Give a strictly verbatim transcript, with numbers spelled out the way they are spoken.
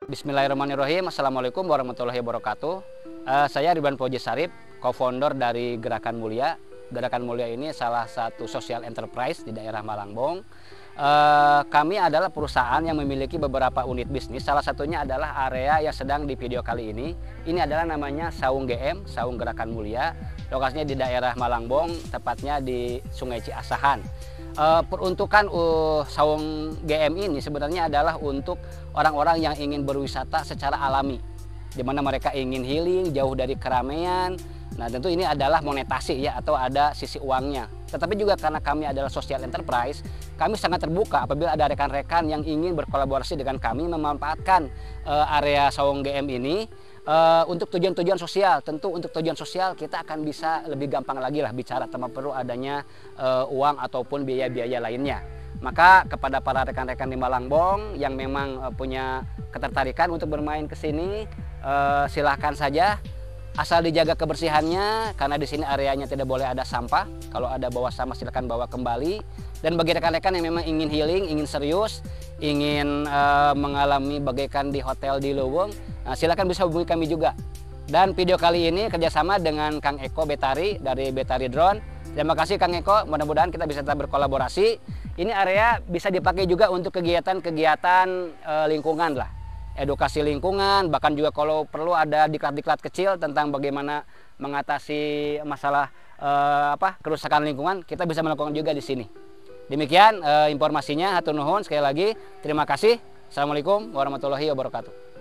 Bismillahirrahmanirrahim. Assalamualaikum warahmatullahi wabarakatuh. Uh, saya Ridwan Fauzi Sarip, co-founder dari Gerakan Mulia. Gerakan Mulia ini salah satu social enterprise di daerah Malangbong. Uh, kami adalah perusahaan yang memiliki beberapa unit bisnis. Salah satunya adalah area yang sedang di video kali ini. Ini adalah namanya Saung G M, Saung Gerakan Mulia. Lokasinya di daerah Malangbong, tepatnya di Sungai Ciasahan. Uh, peruntukan uh, Saung G M ini sebenarnya adalah untuk orang-orang yang ingin berwisata secara alami, di mana mereka ingin healing, jauh dari keramaian. Nah, tentu ini adalah monetasi ya, atau ada sisi uangnya. Tetapi juga karena kami adalah social enterprise, kami sangat terbuka apabila ada rekan-rekan yang ingin berkolaborasi dengan kami memanfaatkan uh, area Saung G M ini uh, untuk tujuan-tujuan sosial. Tentu untuk tujuan sosial kita akan bisa lebih gampang lagi lah bicara tanpa perlu adanya uh, uang ataupun biaya-biaya lainnya. Maka kepada para rekan-rekan di Malangbong yang memang uh, punya ketertarikan untuk bermain ke sini, uh, silahkan saja. Asal dijaga kebersihannya, karena di sini areanya tidak boleh ada sampah. Kalau ada bawa sampah silakan bawa kembali. Dan bagi rekan-rekan yang memang ingin healing, ingin serius, ingin uh, mengalami bagaikan di hotel di Luwung, nah, silakan bisa hubungi kami juga. Dan video kali ini kerjasama dengan Kang Eko Betari dari Betari Drone. Terima kasih Kang Eko, mudah-mudahan kita bisa tetap berkolaborasi. Ini area bisa dipakai juga untuk kegiatan-kegiatan uh, lingkungan lah. Edukasi lingkungan, bahkan juga kalau perlu ada diklat-diklat kecil tentang bagaimana mengatasi masalah eh, apa kerusakan lingkungan, kita bisa melakukan juga di sini. Demikian eh, informasinya, hatur nuhun sekali lagi. Terima kasih. Assalamualaikum warahmatullahi wabarakatuh.